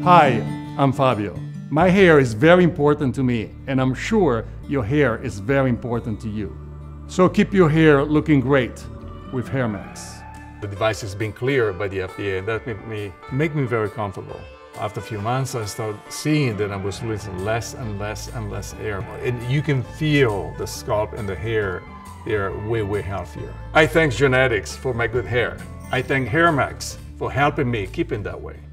Hi, I'm Fabio. My hair is very important to me, and I'm sure your hair is very important to you. So keep your hair looking great with HairMax. The device has been cleared by the FDA, and that made me very comfortable. After a few months, I started seeing that I was losing less and less and less hair. And you can feel the scalp and the hair, they're way, way healthier. I thank genetics for my good hair. I thank HairMax for helping me keep it that way.